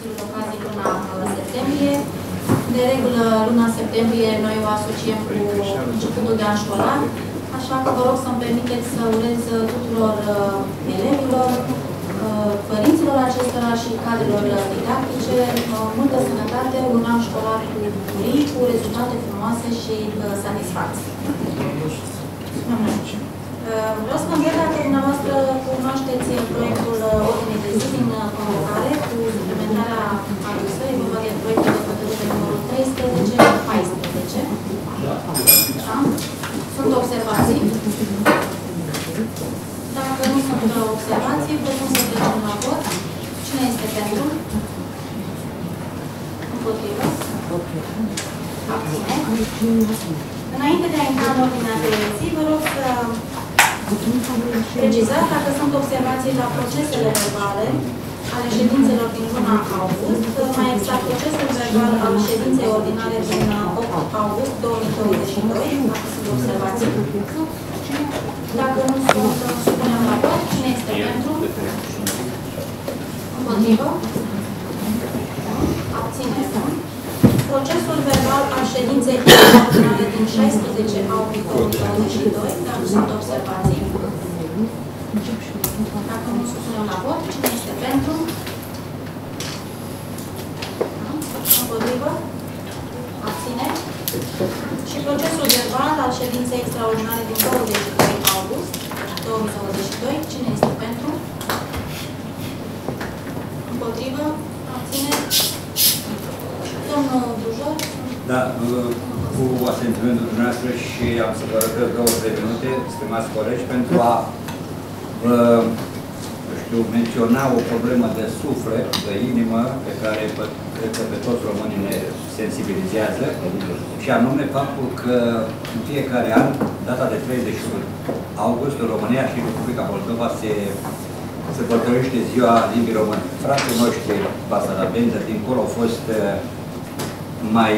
Consiliul Local din luna septembrie. De regulă, luna septembrie noi o asociem cu începutul de an școlar, așa că vă rog să-mi permiteți să urez tuturor elevilor, părinților acestora și cadrelor didactice multă sănătate, un an școlar cu bucurii, cu rezultate frumoase și satisfacții. Vreau să mă întreb dacă dumneavoastră cunoașteți proiectul ordinii de zi din convocare cu suplimentarea adusă, e vorba de proiectul de hotărâre numărul 13-14. Da? Sunt observații? Dacă nu sunt observații, propun să trecem la vot. Cine este pentru? Împotrivă? Abține? Înainte de a intra în ordinea de zi, vă rog să precizați dacă sunt observații la procesele verbale ale ședințelor din luna august, mai exact procesul verbal al ședinței ordinare din 8 august 2022, dacă sunt observații. Dacă nu sunt, supunem la vot. Cine este pentru? Împotrivă? Abținere. Procesul verbal al ședinței ordinare din 16 august 2022, dacă sunt observații. Dacă nu supunem la vot, cine este pentru? Împotrivă? Abține? Și procesul verbal al ședinței extraordinare din 22 august 2022, cine este pentru? Împotrivă? Abține? Domnul Bujor? Da, cu asentimentul dumneavoastră și am să vă răcăr 2-3 minute, stimați colegi, pentru a menționa o problemă de suflet, de inimă, pe care cred că pe toți românii ne sensibilizează, și anume faptul că în fiecare an, data de 31 august, în România și în Republica Moldova se sărbătorește ziua limbii române. Frații noștri, basarabeni, dincolo au fost mai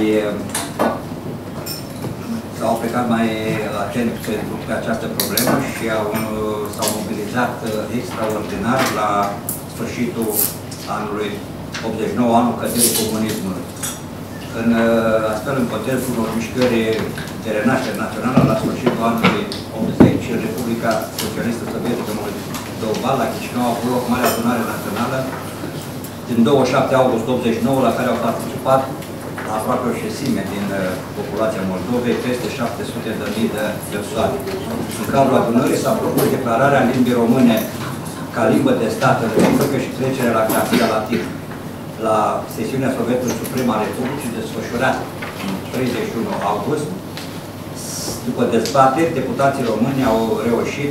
s-au plecat mai atent pe această problemă și s-au mobilizat extraordinar la sfârșitul anului 89, anul căderii comunismului. Astfel, în contextul unor mișcări de renaștere națională, la sfârșitul anului 80, în Republica Socialistă Sovietică Moldova, la Chișinău, a avut loc Marea Adunare Națională din 27 august 89, la care au participat aproape o șesime din populația Moldovei, peste 700.000 de persoane. În cadrul adunării s-a propus declararea limbii române ca limbă de stat în Republică și trecerea la grafia latină. La sesiunea Sovietului Suprem a Republicii, desfășurată în 31 august, după dezbateri, deputații români au reușit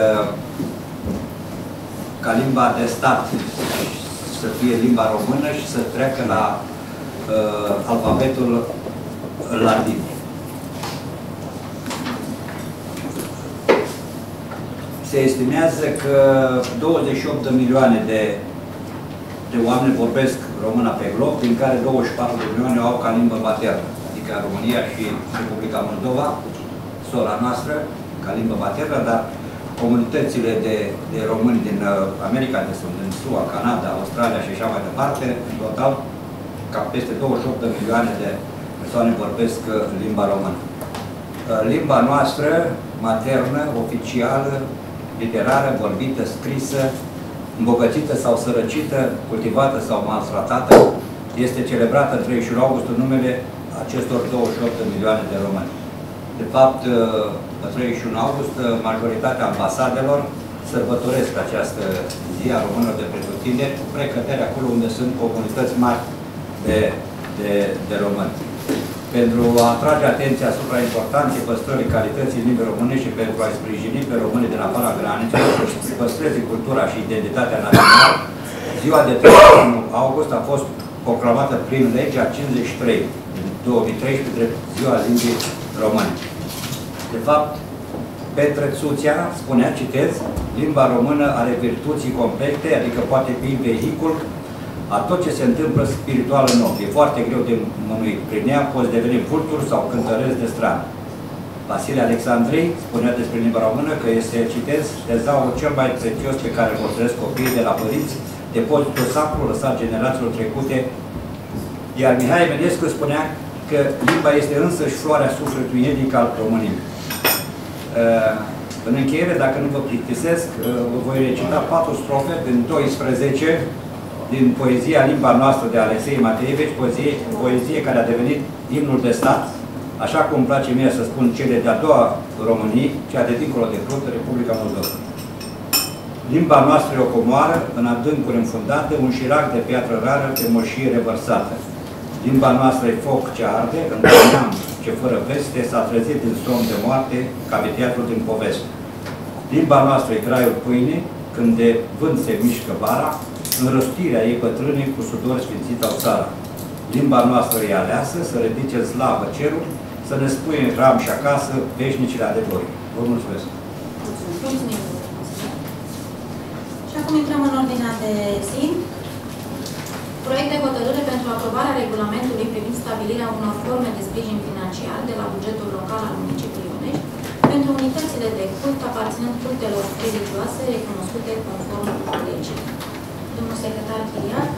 ca limba de stat să fie limba română și să treacă la alfabetul latin. Se estimează că 28 de milioane de oameni vorbesc româna pe glob, din care 24 de milioane au ca limbă maternă, adică România și Republica Moldova, sora noastră, ca limbă maternă, dar comunitățile de români din America de Sud, din SUA, Canada, Australia și așa mai departe, în total, ca peste 28 de milioane de persoane vorbesc limba română. Limba noastră, maternă, oficială, literară, vorbită, scrisă, îmbogățită sau sărăcită, cultivată sau maltratată, este celebrată în 31 august în numele acestor 28 de milioane de români. De fapt, pe 31 august, majoritatea ambasadelor sărbătoresc această zi a românilor de pretutindeni, cu precădere acolo unde sunt comunități mari de români. Pentru a atrage atenția asupra importanței păstrării calității limbii române și pentru a sprijini pe românii din afara granițelor să păstreze cultura și identitatea națională, ziua de 31 august a fost proclamată prin legea 53 din 2013 drept ziua limbii române. De fapt, Petre Țuțea spunea, citez, limba română are virtuții complexe, adică poate fi vehicul a tot ce se întâmplă spiritual în om. E foarte greu de mânuit. Prin ea poți deveni vultur sau cântăreț de stradă. Vasile Alexandrei spunea despre limba română că este, citez, tezaurul cel mai prețios pe care îl construiesc copiii de la părinți depozitul sacru lăsat generațiilor trecute, iar Mihai Eminescu spunea că limba este însăși floarea sufletului etnic al României. În încheiere, dacă nu vă plictisesc, vă voi recita 4 strofe din 12 din poezia Limba noastră de Alexei Mateevici, poezie care a devenit imnul de stat, așa cum îmi place mie să spun cele de-a doua României, cea de dincolo de Prut, Republica Moldova. Limba noastră e o comoară, în adâncuri înfundate, un șirac de piatră rară, de moșie revărsată. Limba noastră e foc ce arde, într-un neam ce fără veste s-a trezit din somn de moarte, ca teatru din poveste. Limba noastră e graiul pâine, când de vânt se mișcă vara, în răstirea ei bătrâne cu sudor sfințit au țara. Limba noastră e aleasă, să ridice în slavă cerul, să ne spui în ram și acasă veșnicile adevărului. Vă mulțumesc! Mulțumim! Și acum intrăm în ordinea de zi. Proiect de hotărâre pentru aprobarea regulamentului privind stabilirea unor forme de sprijin financiar de la bugetul local al municipiului Onești pentru unitățile de cult aparținând cultelor religioase recunoscute conform legii. Domnul secretar Chiriac,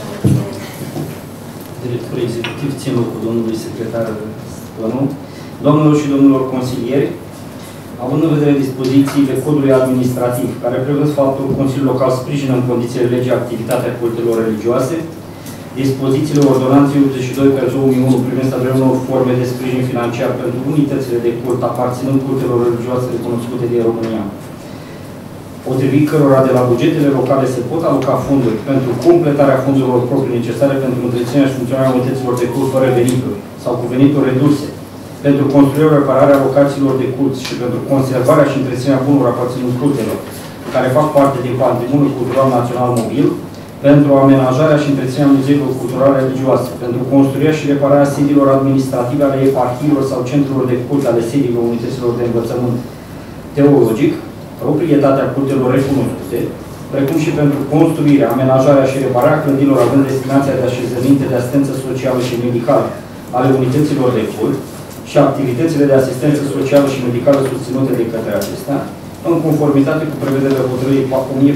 director executiv, țin locul domnului secretar Stănu, domnilor și domnilor consilieri, având în vedere dispozițiile codului administrativ, care prevăd faptul că Consiliul Local sprijină în condițiile legii activitatea cultelor religioase, dispozițiile ordonanței 82/2001 privind stabilirea unor forme de sprijin financiar pentru unitățile de cult aparținând cultelor religioase recunoscute din România, potrivit cărora de la bugetele locale se pot aloca fonduri pentru completarea fondurilor proprii necesare pentru întreținerea și funcționarea unităților de cult fără venituri sau cu venituri reduse, pentru construirea, repararea locațiilor de cult și pentru conservarea și întreținerea bunurilor aparținând cultelor, care fac parte din patrimoniul cultural național mobil, pentru amenajarea și întreținerea muzeilor culturale religioase, pentru construirea și repararea sediilor administrative ale eparhiilor sau centrelor de cult ale sediilor unităților de învățământ teologic, proprietatea cultelor recunoscute, precum și pentru construirea, amenajarea și repararea clădirilor având destinația de așezăminte de asistență socială și medicală ale unităților de cult și activitățile de asistență socială și medicală susținute de către acestea, în conformitate cu prevederile hotărârii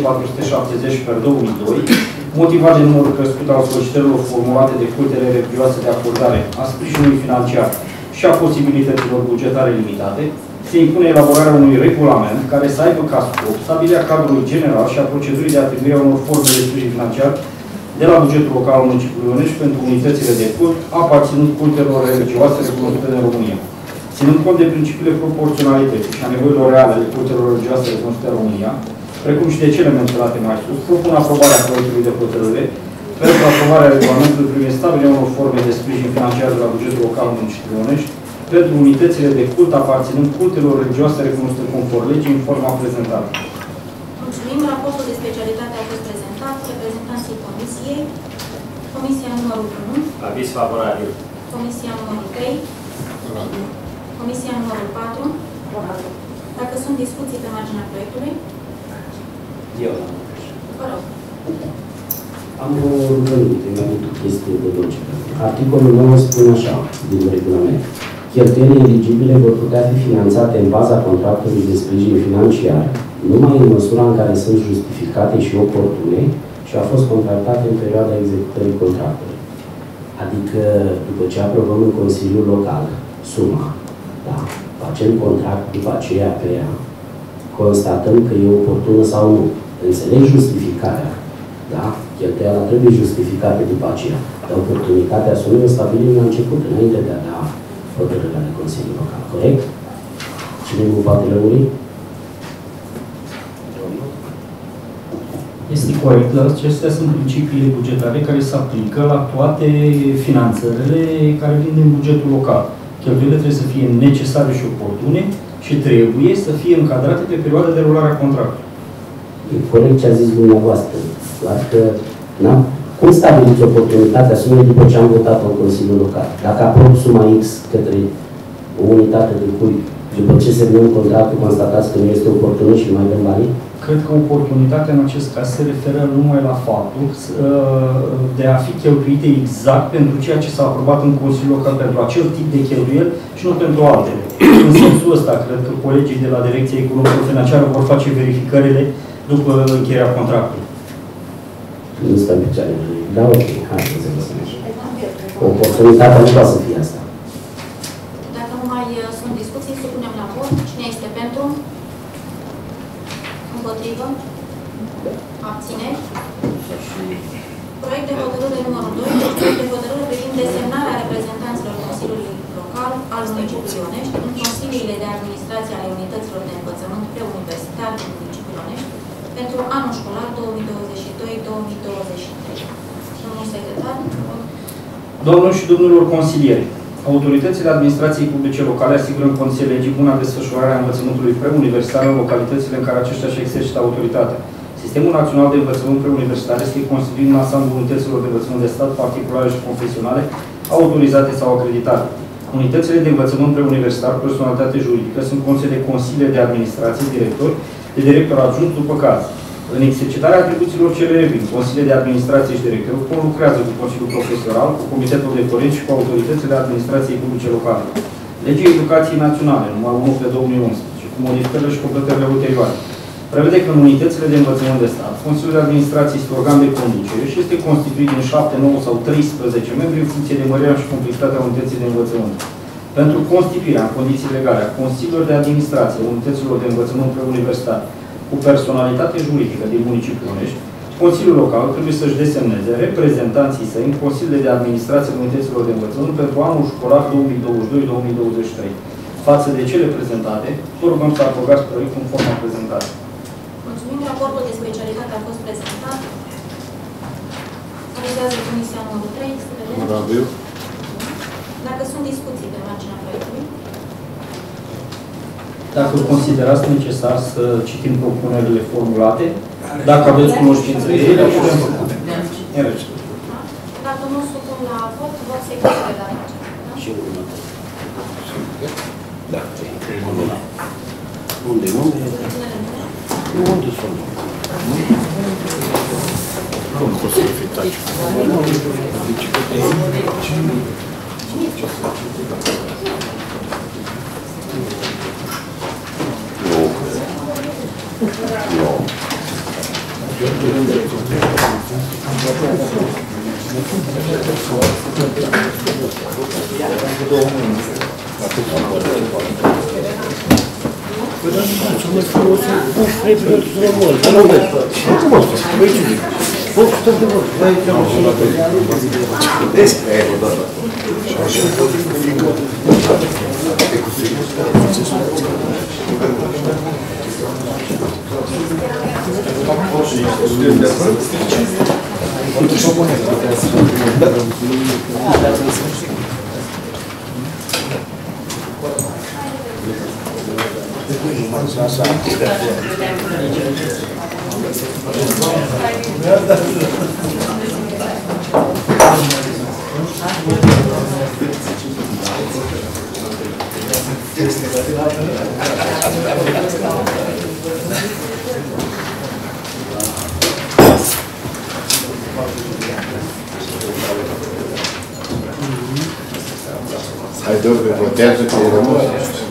1470/2002, motivat de numărul crescut al solicitărilor formulate de cultele religioase de acordare a sprijinului financiar și a posibilităților bugetare limitate, se impune elaborarea unui regulament care să aibă ca scop stabilirea cadrului general și a procedurii de atribuire a unor forme de sprijin financiar de la bugetul local al municipiului Onești pentru unitățile de cult aparținând cultelor religioase recunoscute în România. Ținând cont de principiile proporționalității și a nevoilor reale ale cultelor religioase recunoscute în România, precum și de cele menționate mai sus, propun aprobarea proiectului de hotărâre pentru aprobarea regulamentului privind stabilirea unor forme de sprijin financiar de la bugetul local al municipiului Onești pentru unitățile de cult aparținând cultelor religioase recunoscute conform legii în forma prezentată. mulțumim. Raportul de specialitate a fost prezentat. Reprezentanții Comisiei. Comisia numărul 1. Aviz favorabil. Comisia numărul 3. Comisia numărul 4. Dacă sunt discuții pe marginea proiectului. Eu. Vă rog. Am o rugăminte, mai mult o chestie de logică. Articolul 9 spune așa, din regulament. Cheltuielile eligibile vor putea fi finanțate în baza contractului de sprijin financiar, numai în măsura în care sunt justificate și oportune și au fost contractate în perioada executării contractului. Adică, după ce aprobăm în Consiliul Local suma, da, facem contract după aceea pe ea, constatăm că e oportună sau nu. Înțeleg justificarea, da? Cheltuiala trebuie justificată după aceea. Dar oportunitatea sumei o stabilim la început, înainte de a da hotărârea de Consiliul Local. Corect? Cine nu poate lămuri? Este corect, dar acestea sunt principiile bugetare care se aplică la toate finanțările care vin din bugetul local. Cheltuielile trebuie să fie necesare și oportune și trebuie să fie încadrate pe perioada de rulare a contractului. E corect ce a zis dumneavoastră, doar că cum stabiliți oportunitatea sumei după ce am votat în Consiliul Local? Dacă aprob suma X către o unitate de cult, după ce semnăm contractul, constatați că nu este oportună și mai dăm banii? Cred că oportunitatea în acest caz se referă numai la faptul de a fi cheltuite exact pentru ceea ce s-a aprobat în Consiliul Local, pentru acel tip de cheltuieli și nu pentru altele. În sensul ăsta, cred că colegii de la Direcția Economică Financiară vor face verificările după încheierea contractului. Nu stă în picioare. Da, ok, hai să lăsăm așa. Oportunitatea nu poate să fie asta. Dacă nu mai sunt discuții, supunem la vot. Cine este pentru? Împotrivă? Abțineri? Proiect de hotărâre numărul 2, proiect de hotărâre privind desemnarea reprezentanților Consiliului Local al municipiului Ionești în consiliile de administrație ale unităților de învățământ preuniversitar din municipiul Ionești pentru anul școlar 2022-2023. Domnul secretar. Domnul și domnilor consilieri, autoritățile administrației publice locale asigură în condiții legii buna desfășurare a învățământului preuniversitar în localitățile în care aceștia își exercită autoritatea. Sistemul Național de Învățământ Preuniversitar este constituit în ansamblul unităților de învățământ de stat, particulare și confesionale, autorizate sau acreditate. Unitățile de învățământ preuniversitar, personalitate juridică, sunt conduse de consiliile de administrație, directori, de director adjunct după caz. În exercitarea atribuțiilor cele revin, consiliile de administrație și directori conlucrează cu Consiliul Profesional, cu Comitetul de Părinți și cu autoritățile administrației publice locale. Legea Educației Naționale, numărul 1 pe 2011, cu modificările și completările ulterioare, prevede că în unitățile de învățământ de stat, Consiliul de Administrație este organ de conducere și este constituit din 7, 9 sau 13 membri în funcție de mărirea și complexitatea unității de învățământ. Pentru constituirea în condiții legale a Consiliilor de Administrație unităților de învățământ preuniversitar cu personalitate juridică din municipiul Ionești, Consiliul Local trebuie să-și desemneze reprezentanții săi în Consiliile de Administrație unităților de învățământ pentru anul școlar 2022-2023. Față de cele prezentate, vă rugăm să aprobați proiectul în forma prezentată. Mulțumim. Raportul de specialitate a fost prezentat. Avizează Comisia numărul 3. Dacă sunt discuții pe marginea proiectului. Dacă considerați necesar să citim propunerile formulate, dacă aveți cunoștință de ele, putem făcut. Dacă nu supun la vot, vot se consideră la acesta. Și următor. Da. Unde? Unde sunt? Nu pot să fi taci. Hai, domnule, votează că e rămas.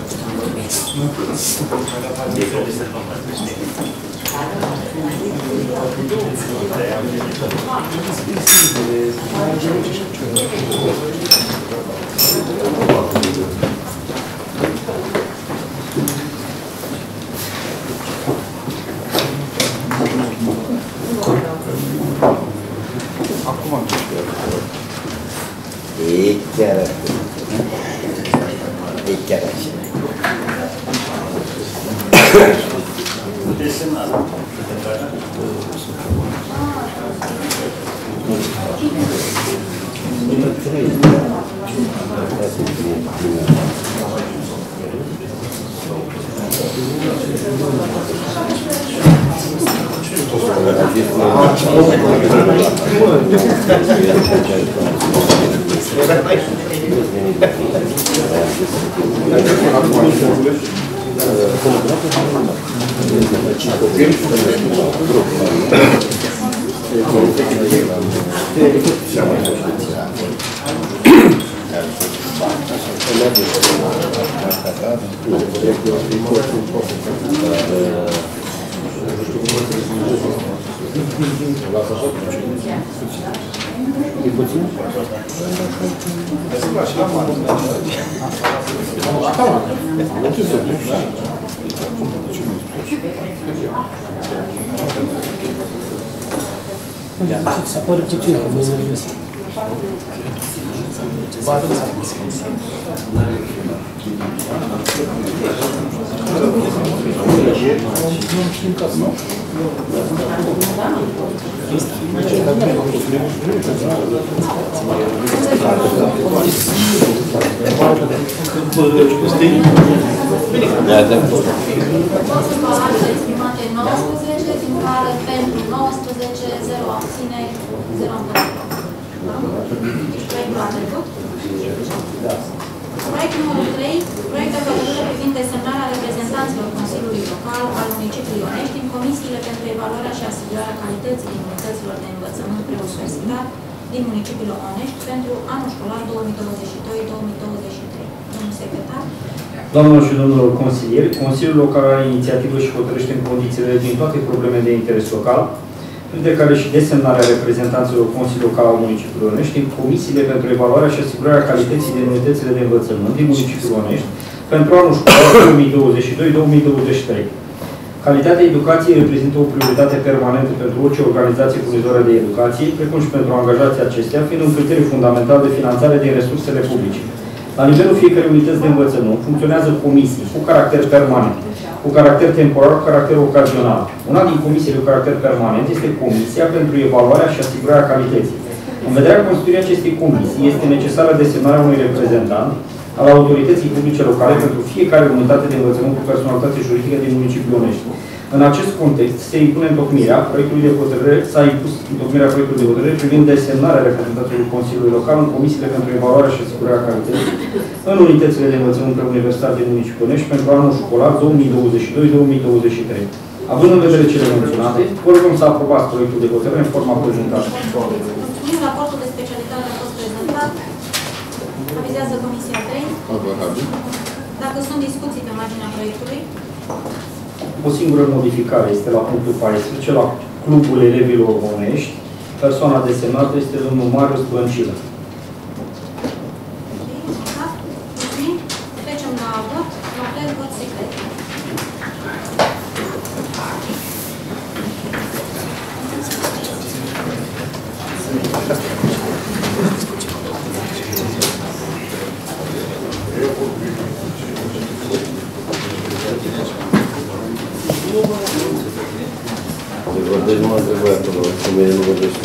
Acum am e chiar așa. E chiar așa. E puțin? Se pare puțin, că mă nervez. Exprimate 19, din care pentru 19, 0 abțineri, 0 împotrivă. Deci proiectul a trecut. Proiect numărul 3, proiect de hotărâre privind desemnarea reprezentanților Consiliului Local al municipiului Onești din comisiile pentru evaluarea și asigurarea calității din unităților de învățământ preuniversitar din municipiul Onești pentru anul școlar 2022-2023. Domnul secretar. Doamnelor și domnilor consilieri, Consiliul Local are inițiativă și hotărăște în condițiile din toate problemele de interes local, printre care și desemnarea reprezentanților Consiliului Local al municipiului Onești în comisiile pentru evaluarea și asigurarea calității din unitățile de învățământ din municipiul Onești pentru anul școlar 2022-2023. Calitatea educației reprezintă o prioritate permanentă pentru orice organizație furnizoră de educație, precum și pentru angajații acestea, fiind un criteriu fundamental de finanțare din resursele publice. La nivelul fiecărei unități de învățământ funcționează comisii cu caracter permanent, cu caracter temporar, cu caracter ocazional. Una din comisiile cu caracter permanent este Comisia pentru evaluarea și asigurarea calității. În vederea constituirii acestei comisii este necesară desemnarea unui reprezentant al autorității publice locale pentru fiecare unitate de învățământ cu personalitate juridică din municipiul Onești. În acest context se impune întocmirea proiectului de hotărâre, s-a impus întocmirea proiectului de hotărâre privind desemnarea reprezentantului Consiliului Local în comisiile pentru evaluarea și asigurarea calității în unitățile de învățământ preuniversitar din municipiul Onești pentru anul școlar 2022-2023. Având în vedere cele menționate, vă rugăm să aprobați proiectul de hotărâre în forma prezentată. Mulțumim, raportul de specialitate a fost prezentat. Avizează Comisia 3. Dacă sunt discuții pe marginea proiectului. O singură modificare este la punctul 14, la Clubul Elevilor Onești. Persoana desemnată este domnul Marius Băncilă. Mulțumim. Trecem la vot. La plen, vot secret. Deci nu mă întrebai acolo, că mine nu vorbește.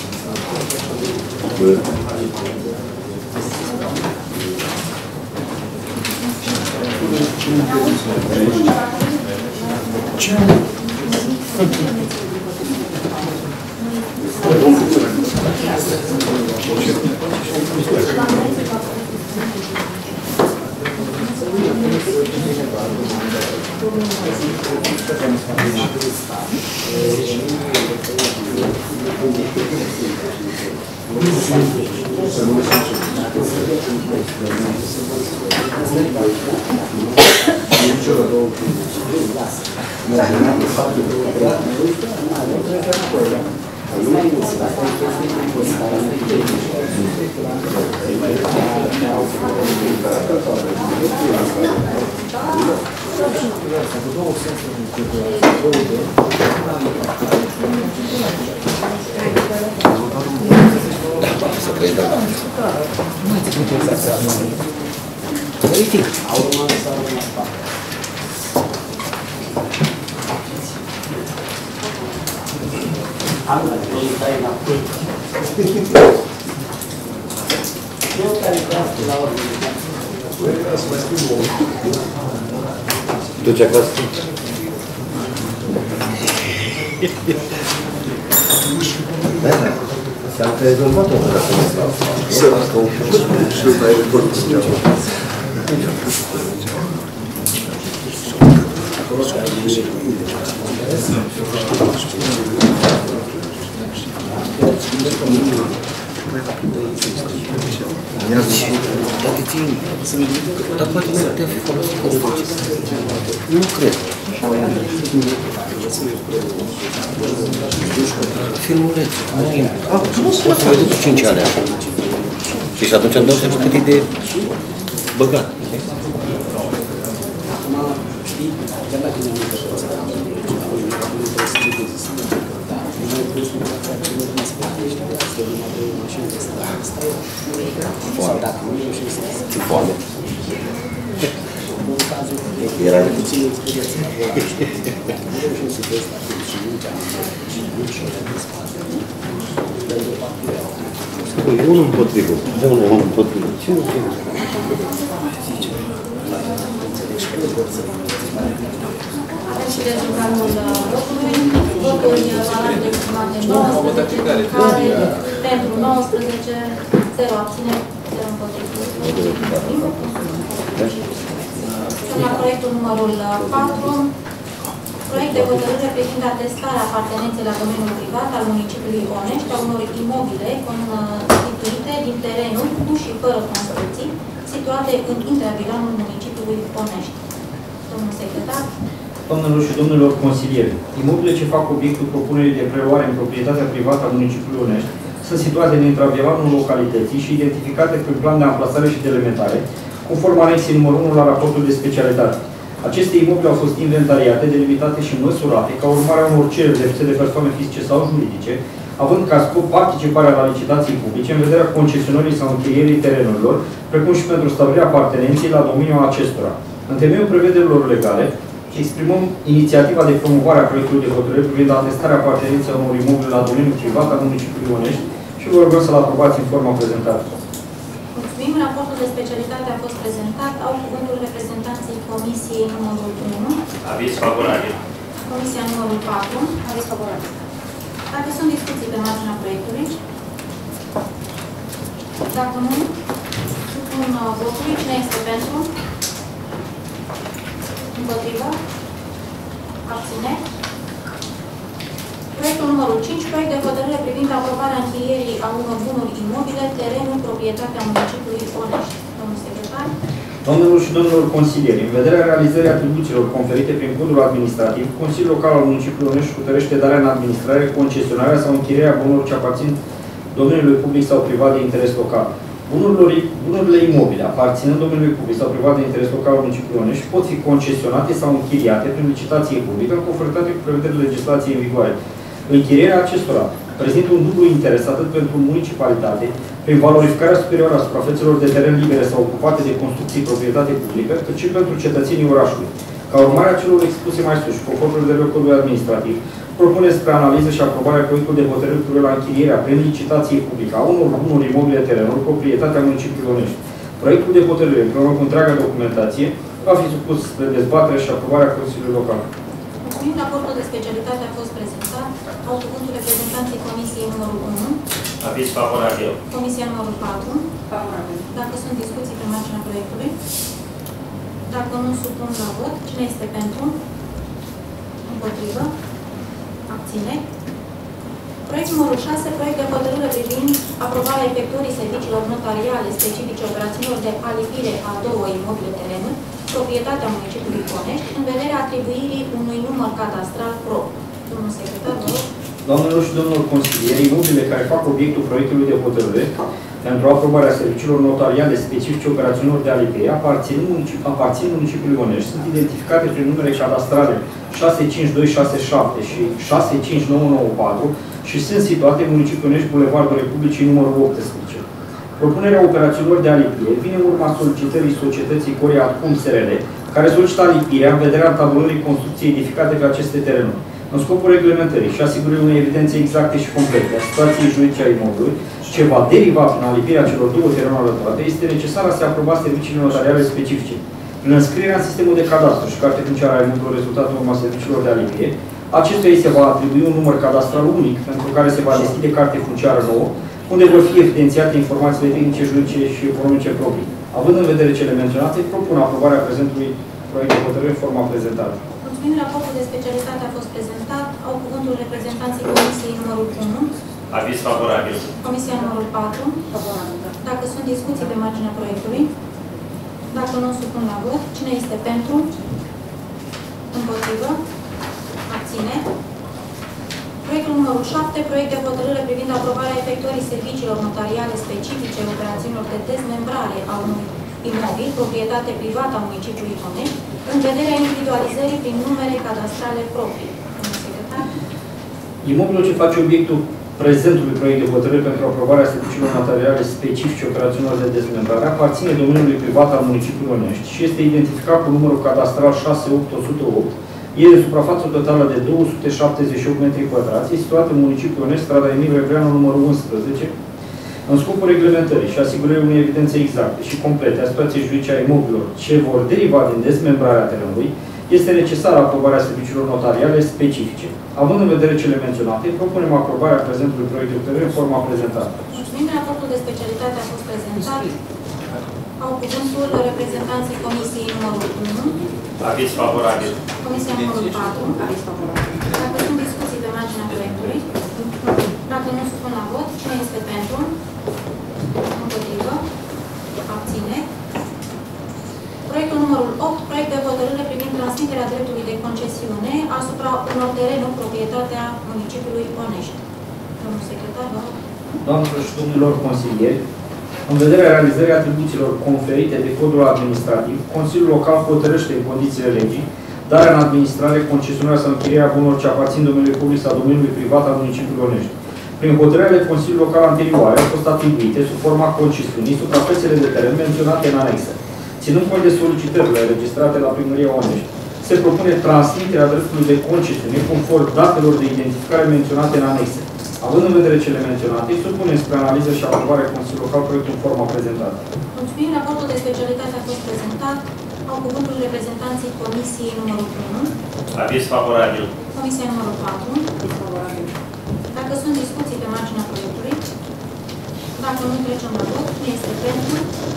Tu ce acasă? Da, s-a rezolvat-o dacă nu s-a și ăsta e recordul să ceapă. Dacă ții, dar poate să te-a fi folosit. Nu cred. Filmuleț. Nu se poate vedea cu 5 ani așa. Și atunci îmi dau seama cât e de băgat. Ce foame. Era de puțin. Unul împotrivă. Unul împotrivă. Ce nu știu? Avem și rezultatul votului. Voturi valabile exprimate 19, care pentru 19, 0 abțineri, 0 împotrivă. La proiectul numărul 4, proiect de hotărâre privind atestarea apartenenței la domeniul privat al municipiului Onești a unor imobile constituite din terenuri cu și fără construcții, situate în intravilanul municipiului Onești. Domnul secretar. Doamnelor și domnilor consilieri, imobilele ce fac obiectul propunerii de preluare în proprietatea privată a municipiului Onești sunt situate în intravilanul localității și identificate prin plan de amplasare și delimitare, conform anexei numărul 1 la raportul de specialitate. Aceste imobile au fost inventariate, delimitate și măsurate ca urmare a unor cereri depuse de persoane fizice sau juridice, având ca scop participarea la licitații publice în vederea concesionării sau închirierii terenurilor, precum și pentru stabilirea apartenenței la domeniul acestora. În temeiul prevederilor legale, exprimăm inițiativa de promovare a proiectului de hotărâre privind atestarea apartenenței unor imobile la domeniul privat al municipiului Onești și vă rugăm să-l aprobați în forma prezentată. Mulțumim. Raportul de specialitate a fost prezentat. Au cuvântul reprezentanții Comisiei numărul 1. Aviz favorabil. Comisia numărul 4. Aviz favorabil. Dacă sunt discuții pe marginea proiectului, dacă nu, supun votului. Cine este pentru? Împotrivă? Abține? Proiectul numărul 5, proiect de hotărâre privind aprobarea închirierii a unor bunuri imobile, terenul, proprietatea municipiului Onești. Domnul secretar. Doamnelor și domnilor consilieri, în vederea realizării atribuțiilor conferite prin codul administrativ, Consiliul Local al municipiului Onești hotărăște darea în administrare, concesionarea sau închirierea bunurilor ce aparțin domeniului public sau privat de interes local. Bunurile imobile aparținând domeniului public sau privat de interes local al municipiului Onești pot fi concesionate sau închiriate prin licitație publică în conformitate cu prevederile legislației în vigoare. Închirierea acestora prezintă un dublu interes atât pentru municipalitate, prin valorificarea superioară a suprafețelor de teren libere sau ocupate de construcții proprietate publică, cât și pentru cetățenii orașului. Ca urmare a celor expuse mai sus, conform prevederilor codului administrativ, propune spre analiză și aprobarea proiectului de hotărâre cu la închirierea prin licitație publică a unor bunuri imobile terenuri, proprietatea municipiului Onești. Proiectul de hotărâre, împreună cu întreaga documentație, va fi supus spre dezbatere și aprobarea Consiliului Local. Mulțumim. Raportul de specialitate a fost prezentat. Au cuvântul reprezentanții Comisiei numărul 1. Aviz favorabil. Comisia numărul 4. Favorabil. Dacă sunt discuții pe marginea proiectului, dacă nu, supun la vot. Cine este pentru? Împotrivă? Abține. Proiect numărul 6, proiect de hotărâre privind aprobarea efectuării serviciilor notariale specifice operațiunilor de alipire a două imobile terenuri, proprietatea municipiului Onești, în vederea atribuirii unui număr cadastral propriu. Domnul secretar, vă rog. Doamnelor și domnilor consilieri, imobile care fac obiectul proiectului de hotărâre pentru aprobarea serviciilor notariale specifice operațiunilor de alipire aparțin municipiului Onești, sunt identificate prin numere cadastrale 65267 și 65994 și sunt situate în municipiul Onești, Bulevardul Republicii numărul 18. Propunerea operațiunilor de alipire vine în urma solicitării societății Coria Acum SRL, care solicită alipirea în vederea tabulării construcției edificate pe aceste terenuri. În scopul reglementării și asigurării unei evidențe exacte și complete a situației juridice a imobilului, ce va deriva prin alipirea celor două terenuri alăturate, este necesar să se aproba serviciile notariale specifice. Prin înscrierea în sistemul de cadastru și carte funciară a imobilului rezultat în urma serviciilor de alipire, acestuia îi se va atribui un număr cadastral unic, pentru care se va deschide carte funciară nouă, unde vor fi evidențiate informațiile tehnice, juridice și economice proprii. Având în vedere cele menționate, propun aprobarea prezentului proiect de hotărâre în forma prezentată. Mulțumim. Raportul de specialitate a fost prezentat. Au cuvântul reprezentanții Comisiei numărul 1. Aviz favorabil. Comisia numărul 4. Favorabil. Dacă sunt discuții pe marginea proiectului, dacă nu, supun la vot. Cine este pentru? Împotrivă. Abțineri. Proiectul numărul 7, proiect de hotărâre privind aprobarea efectuării serviciilor notariale specifice operațiunilor de dezmembrare a unui imobil, proprietate privată a municipiului Onești, în vederea individualizării prin numere cadastrale proprii. Domnul secretar. Imobilul ce face obiectul prezentului proiect de hotărâre pentru aprobarea serviciilor notariale specifice operațiunilor de dezmembrare aparține domeniului privat al municipiului Onești și este identificat cu numărul cadastral 68108. E de suprafață totală de 278 metri quadrați, situat în municipiul Onești, strada Emil Rebreanu, numărul 11, în scopul reglementării și asigurării unei evidențe exacte și complete a situației juridice a imobilor ce vor deriva din dezmembrarea terenului, este necesară aprobarea serviciilor notariale specifice. Având în vedere cele menționate, propunem aprobarea prezentului proiect de hotărâre în forma prezentată. Mulțumim. Raportul de specialitate a fost prezentat. Au cuvântul reprezentanții Comisiei numărul 1. Aviz favorabil. Comisia numărul 4. Aviz favorabil. Dacă sunt discuții pe marginea proiectului, dacă nu supun la vot, cine este pentru? Împotrivă. Abține. Proiectul numărul 8, proiect de hotărâre privind transmiterea dreptului de concesiune asupra unor terenuri proprietatea municipiului Onești. Domnul secretar, vă rog. Doamnelor și domnilor consilieri, în vederea realizării atribuțiilor conferite de codul administrativ, Consiliul Local hotărăște în condițiile legii darea în administrare, concesionarea sau închirierea bunurilor ce aparțin domeniului public sau domeniului privat al municipiului Onești. Prin hotărârile Consiliului Local anterioare au fost atribuite sub forma concesiunii suprafețele de teren menționate în anexă. Ținând cont de solicitările înregistrate la Primăria Onești, se propune transmiterea dreptului de concesiune conform datelor de identificare menționate în anexe. Având în vedere cele menționate, supunem spre analiză și aprobare Consiliului Local proiectul în forma prezentată. Mulțumim. Raportul de specialitate a fost prezentat. Au cuvântul reprezentanții Comisiei numărul 1. Aviz favorabil. Comisia numărul 4. Aviz favorabil. Dacă sunt discuții pe marginea proiectului, dacă nu trecem la vot, cine este pentru?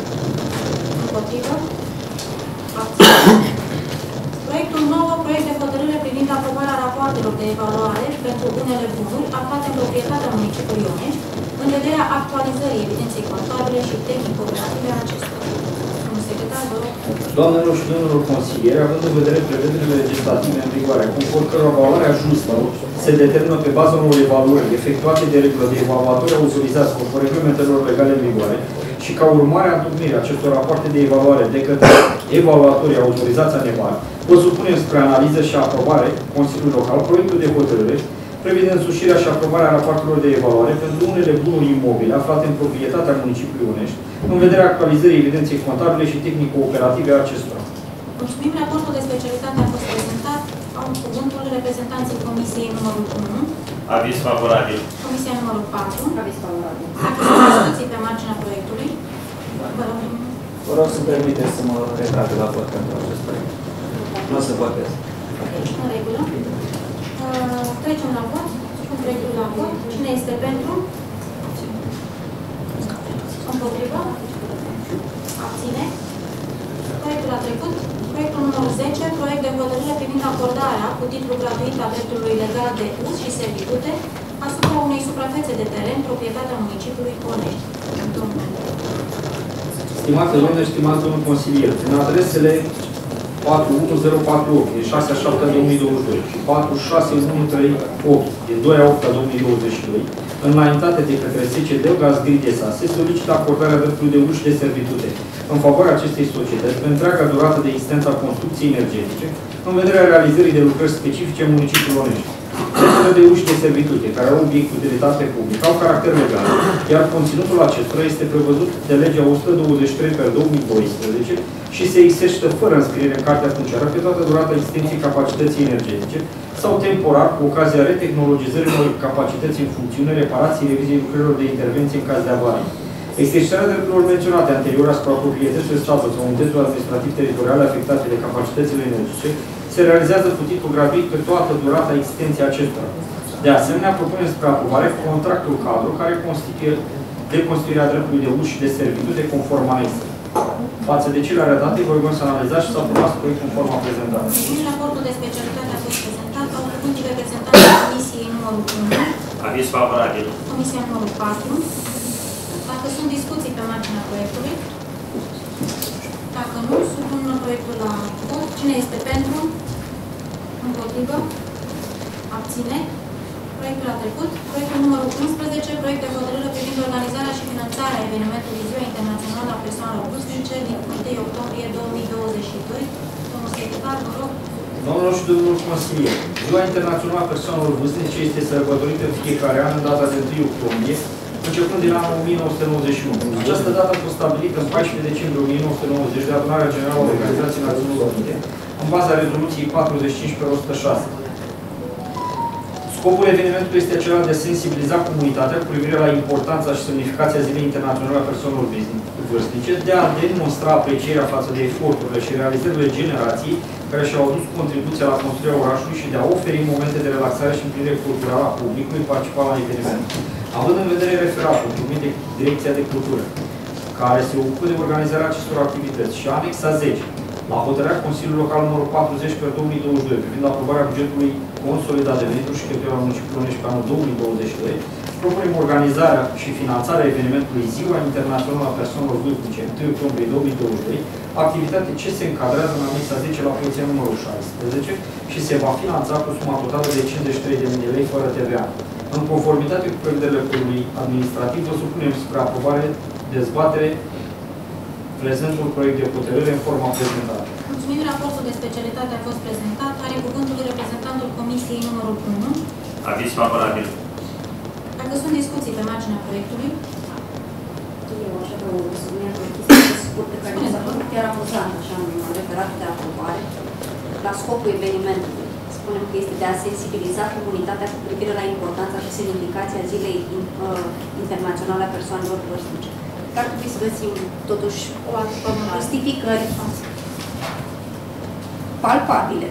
Împotrivă? Abținere. Proiectul 9, proiect de hotărâre privind aprobarea rapoartelor de evaluare pentru unele bunuri aflate în proprietatea municipiului Onești, în vederea actualizării evidenței contabile și tehnico-operative a acestora. Domnul secretar, vă rog. Doamnelor și domnilor consilieri, având în vedere prevederile legislative în vigoare, conform cărora valoarea justă se determină pe baza unor evaluări efectuate de regulă de evaluatori autorizați conform reglementelor legale în vigoare și ca urmare a întocmirii acestor rapoarte de evaluare de către evaluatorii autorizați anual, vă supunem spre analiză și aprobare Consiliului Local proiectul de hotărâre privind însușirea și aprobarea rapoartelor de evaluare pentru unele bunuri imobile aflate în proprietatea municipiului Onești, în vederea actualizării evidenței contabile și tehnico-operative a acestora. Mulțumim. Raportul de specialitate a fost prezentat. Au cuvântul reprezentanții Comisiei numărul 1. Aviz favorabil. Comisia numărul 4. Aviz favorabil. Dacă sunt discuții pe marginea proiectului, vă rog. Vă rog să permiteți să mă retrag la vot pentru acest proiect. Nu o să votez. În regulă. Trecem la vot. Cu proiectul la vot. Cine este pentru? Împotrivă? Abține? Proiectul a trecut. Proiectul numărul 10, proiect de hotărâre privind acordarea cu titlu gratuit a dreptului legal de uz și servitute asupra unei suprafețe de teren, proprietatea municipiului Onești. Stimate doamne, stimați domnul consilier, în adresele 41048 din 6/7/2022 și 46138 din 2/8/2022, înaintate de către SCD Gaz Gridesa, se solicită acordarea dreptului de uz și de servitute în favoarea acestei societăți pe întreaga durată de existență a construcției energetice, în vederea realizării de lucrări specifice în municipiul Onești. Drepturile de uz și de servitute, care au obiect utilitate publică, au caracter legal, iar conținutul acestora este prevăzut de legea 123/2012 și se exercită fără înscriere în cartea funciară pe toată durata existenței capacității energetice sau temporar cu ocazia retehnologizării unor capacități în funcțiune, reparației, reviziei lucrărilor de intervenție în caz de avarie. Exercitarea drepturilor menționate anterior asupra proprietăților statului sau unităților administrativ-teritoriale afectate de capacitățile energetice se realizează cu titlu gratuit pe toată durata existenței acestora. De asemenea, propunem spre aprobare contractul cadru care constituie deconstituirea dreptului de uz și de servitute conform anexei. Față de cele redate, vă rugăm să analizați și să aprobați proiectul în forma prezentată. Raportul de specialitate a fost prezentat. Au cuvântul reprezentanții Comisiei numărul 1. Aviz favorabil. Comisia numărul 4. Dacă sunt discuții pe marginea proiectului, dacă nu, supun proiectul la vot. Cine este pentru? Împotrivă? Abține? Proiectul a trecut. Proiectul numărul 11, proiect de hotărâre privind organizarea și finanțarea evenimentului Ziua Internațională a Persoanelor Vârstnice din 1 octombrie 2022. Domnul secretar, vă rog. Domnilor și domnilor consilieri, Ziua Internațională a Persoanelor Vârstnice este sărbătorită în fiecare an în data de 1 octombrie, începând din anul 1991. Această dată a fost stabilită în 14 decembrie 1990 de Adunarea Generală a Organizației Națiunilor Unite, în baza rezoluției 45/106. Scopul evenimentului este acela de a sensibiliza comunitatea cu privire la importanța și semnificația Zilei Internaționale a Persoanelor Vârstnice, de a demonstra aprecierea față de eforturile și realizările generației care și-au adus contribuția la construirea orașului și de a oferi momente de relaxare și împlinire culturală a publicului participat la eveniment. Având în vedere referatul primit de Direcția de Cultură, care se ocupă de organizarea acestor activități, și anexa 10, la hotărârea Consiliului Local numărul 40/2022 privind aprobarea bugetului consolidat de venituri și cheltuieli al municipiului Onești pe anul 2022, propunem organizarea și finanțarea evenimentului Ziua Internațională a Persoanelor Vârstnice, 1 octombrie 2022, activitate ce se încadrează în anexa 10 la poziția numărul 16 și se va finanța cu suma totală de 53.000 de lei fără TVA. În conformitate cu prevederile codului administrativ, vă supunem spre aprobare, dezbatere, prezentul proiect de hotărâre în forma prezentată. Mulțumim, raportul de specialitate a fost prezentat. Are cuvântul reprezentantul Comisiei numărul 1. Aviz favorabil. Dacă sunt discuții pe marginea proiectului. Eu așa că o subliniez o chestie scurtă care mi s-a părut chiar amuzant, așa, în referatul de aprobare, la scopul evenimentului. Spunem că este de a sensibiliza comunitatea cu privire la importanța și semnificația Zilei Internaționale a Persoanelor Vârstnice. Ar trebui să găsim, totuși, justificări palpabile.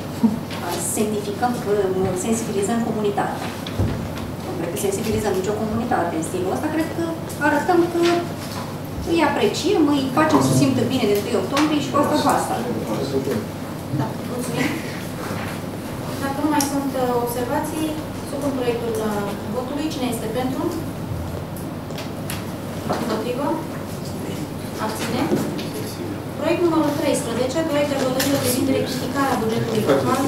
Sensibilizăm comunitatea. Nu cred că sensibilizăm nicio comunitate în stilul ăsta. Cred că arătăm că îi apreciem, îi facem să simtă bine de 1 octombrie și cu asta basta. Da, mulțumim. Dacă nu mai sunt observații, supun proiectul votului. Cine este pentru? Împotrivă? Abține? Proiect numărul 13, proiect de hotărâre privind rectificarea bugetului local.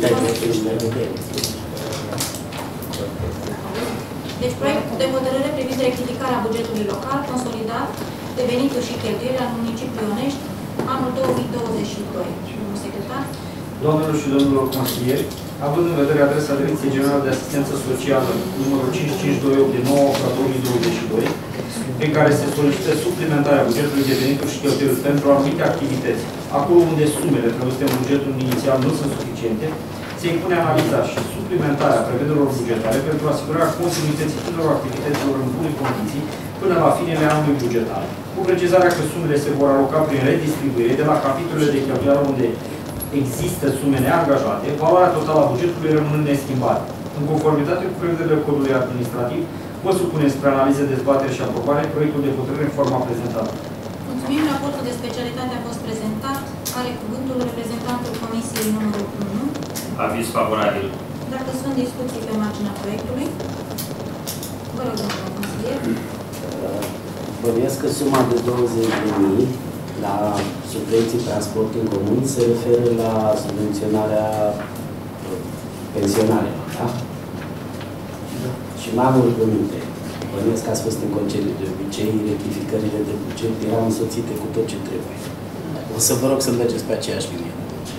Deci, proiect de hotărâre privind rectificarea bugetului local consolidat de venituri și cheltuieli al municipiului Onești, anul 2022. Domnul secretar. Doamnelor și domnilor consilieri, având în vedere adresa Direcției Generale de Asistență Socială numărul 5528 de 9/2022, prin care se solicită suplimentarea bugetului de venituri și cheltuieli pentru anumite activități, acolo unde sumele prevăzute în bugetul inițial nu sunt suficiente, se impune analiza și suplimentarea prevederilor bugetare pentru asigurarea continuității tuturor activităților în bune condiții până la finele anului bugetar, cu precizarea că sumele se vor aloca prin redistribuire de la capitolele de cheltuială unde există sume neangajate, valoarea totală a bugetului rămânând neschimbată. În conformitate cu prevederile codului administrativ, vă supunem spre analiză, dezbatere și aprobare proiectul de hotărâre în forma prezentată. Mulțumim, raportul de specialitate a fost prezentat. Are cuvântul reprezentantul Comisiei numărul 1. Aviz favorabil. Dacă sunt discuții pe marginea proiectului, vă rog, domnule consilier. Bănuiesc că suma de 20.000 la subvenții transport în comun se referă la subvenționarea pensionarilor, da? Și mai am rugăminte. Bănuiesc că ați fost în concediu. De obicei, rectificările de buget erau însoțite cu tot ce trebuie. O să vă rog să mergeți pe aceeași linie.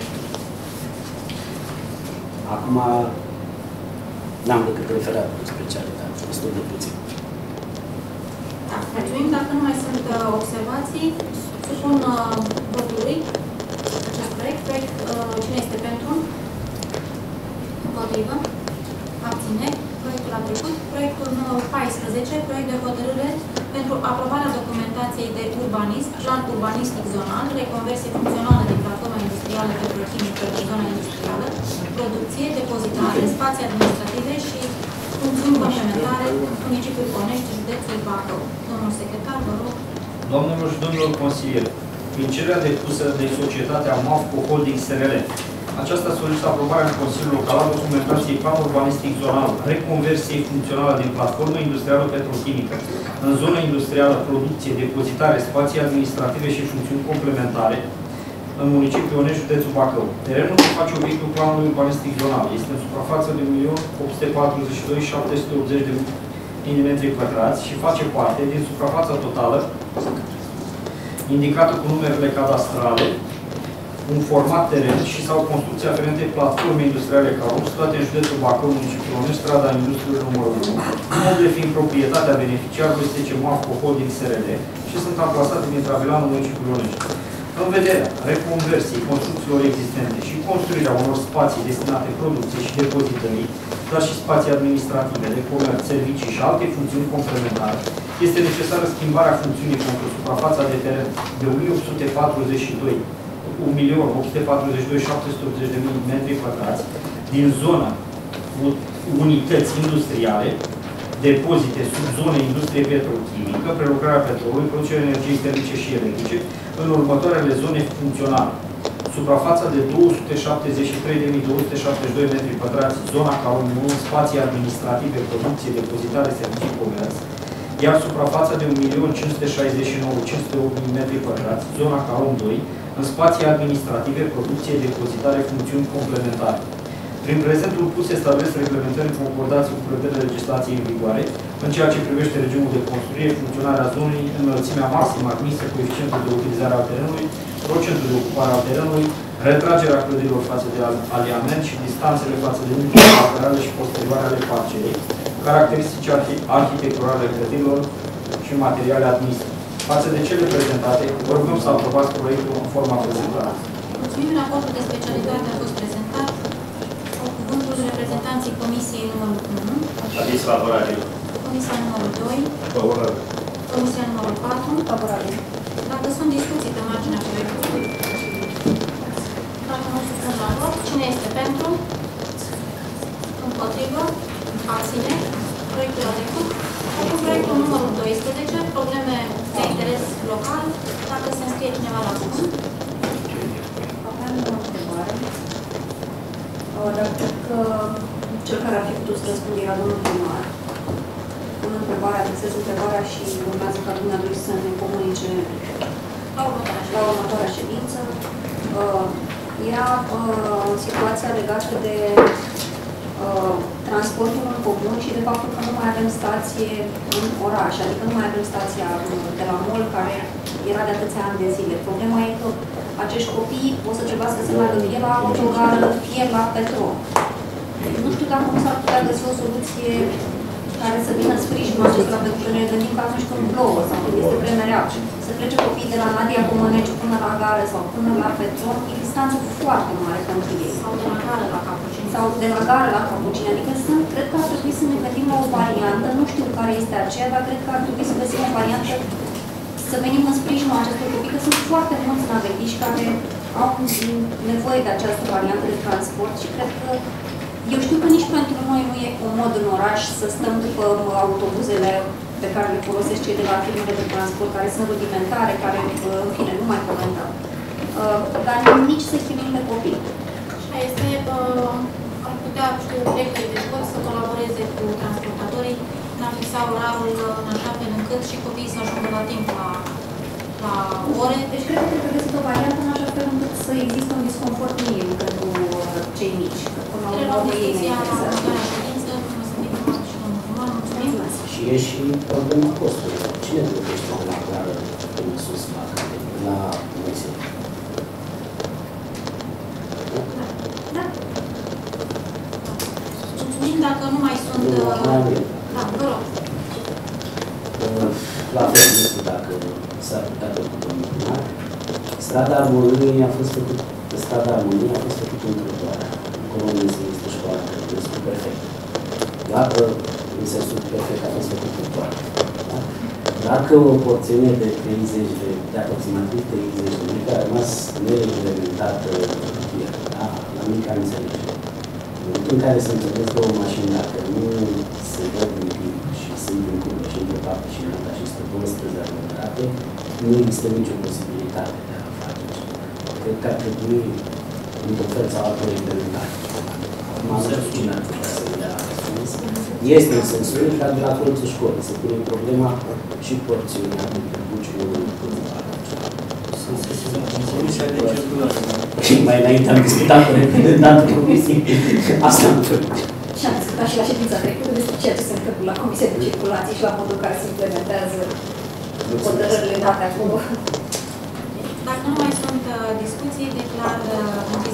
Acum, n-am decât referat cu specialitate. Destul de puțin. Da, mulțumim. Dacă nu mai sunt observații, supun votului acest proiect. Cine este pentru? Împotrivă? Abține? Proiectul a trecut. Proiectul numărul 14, proiect de hotărâre pentru aprobarea documentației de urbanism, plan urbanistic zonal, reconversie funcțională din platforma industrială petrochimică în zona industrială, producție, depozitare, spații administrative și funcțiuni complementare, municipiul Onești, județul Bacău. Domnul secretar, vă rog. Doamnelor și domnilor consilieri, prin cererea depusă de societatea MAFCO Holding SRL, aceasta solicită aprobarea în Consiliul Local a documentației plan urbanistic zonal, reconversie funcțională din platformă industrială petrochimică în zona industrială, producție, depozitare, spații administrative și funcțiuni complementare, în municipiul Onești, județul Bacău. Terenul se face obiectul planului urbanistic zonal. Este în suprafață de 1.842.780 de metri pătrați și face parte din suprafața totală indicată cu numerele cadastrale, un format teren și sau construcții aferente platforme industriale Carum, situate în județul Bacău, municipiul Onești, strada Industriilor numărul 1, immobile fiind proprietatea beneficiarului este CMAFCO Holding SRL și sunt amplasate din Travelanul municipiul Onești. În vederea reconversiei construcțiilor existente și construirea unor spații destinate producției și depozitării, dar și spații administrative, de comerț, servicii și alte funcțiuni complementare, este necesară schimbarea funcțiunii pentru suprafața de teren de 1.842.780 de metri pătrați din zona unități industriale, depozite, subzone industrie petrochimică, prelucrarea petrolului, producerea energiei termice și electrice, în următoarele zone funcționale. Suprafața de 273.272 metri pătrați, zona Carum 1, spații administrative, producție, depozitare, servicii, comerț, iar suprafața de 1.569.508 metri pătrați, zona Carum 2, în spații administrative, producție, depozitare, funcțiuni complementare. Prin prezentul pus se stabilesc reglementări în concordație cu prevederile legislației în vigoare, în ceea ce privește regimul de construire, funcționarea zonei, înălțimea maximă admisă, coeficientul de utilizare al terenului, procentul de ocupare al terenului, retragerea clădirilor față de aliament și distanțele față de nivelul laterale și posterioare ale parcelei, caracteristici arhitecturale ale clădirilor și materiale admise. Față de cele prezentate, vă rugăm să aprobați proiectul în forma prezentată. Mulțumim, raportul de specialitate a fost prezentat. Cuvântul reprezentanții Comisiei numărul 1. Aviz favorabil. Comisia numărul 2. Favorabil. Comisia numărul 4. Favorabil. Dacă sunt discuții pe marginea proiectului, dacă nu supun la vot, cine este pentru? Împotrivă? Abține? Proiectul a trecut. Acum proiectul numărul 12, probleme de interes local. Dacă se înscrie cineva la cuvânt. Aveam o întrebare. Dar cred că cel care ar fi putut să răspundă era domnul primar. Pun întrebarea, adresez întrebarea și urmează ca dumneavoastră să ne comunice la următoarea ședință. Era situația legată de transportul în comun și de faptul că nu mai avem stație în oraș, adică nu mai avem stația de la mall, care era de atâția ani de zile. Problema e că acești copii o să trebuiască să meargă fie la autogară, fie la petrol. Nu știu dacă nu s-ar putea găsi o soluție care să vină în sprijinul acestora, pentru că ne gândim că atunci când plouă sau când este vreme rea, să plece copiii de la Nadia Comăneci până la gară sau până la petrol, e distanță foarte mare pentru ei. Sau de la gară la Capucini. Sau de la gară la Capucini. Adică cred că ar trebui să ne gândim la o variantă, nu știu care este aceea, dar cred că ar trebui să găsim o variantă să venim în sprijinul acestor copii, că sunt foarte mulți navetiști care au nevoie de această variantă de transport și cred că eu știu că nici pentru noi nu e comod în oraș să stăm după autobuzele pe care le folosesc cei de la firmele de transport, care sunt rudimentare, care, în fine, nu mai comentam. Dar nici să chinuim pe copii. Așa este, ar putea, știu, directorii de școli să colaboreze cu transportatorii în a fixa orarul în așa fel încât și copiii să ajungă la timp la ore. Deci cred că trebuie găsit o variantă în așa fel încât să există un disconfort minim pentru cei mici. Trebuie la discuția la următoarea ședință, o să fim și domnul primar, mulțumim. Și e și problema costurilor. Cine plătește de la gară până sus la Moise? Da. Mulțumim, dacă nu mai sunt... Da, vă rog. La fel, nu știu dacă s-ar putea tot cu domnul primar. Strada Armoniei a fost făcut, într-o acolo unde este școala, este perfect. Dacă în sensul perfect a fost făcut trotuară. Da? Dacă o porțiune de 30 de aproximativ 30 de metri a rămas nereglementată, da? La mica înțelegere. În momentul în care se înțeles două mașini, dacă nu se văd nimic și sunt în curvă și între parte și în alta și sunt 12 aglomerate, nu există nicio posibilitate de a face ceva. Cred că ar trebui într-un fel sau altul reglementare. M-am susținut să ne dea răspuns. Este în sensul ca de la colțul școlii, se pune problema și porțiunea dintre buciul să Și mai înainte am discutat cu reprezentantul Comisiei. Asta am făcut. Și am discutat și la ședința trecută despre ceea ce se întâmplă la Comisia de Circulație și la modul în care se implementează hotărârile date acolo. Dacă nu mai sunt discuții, declar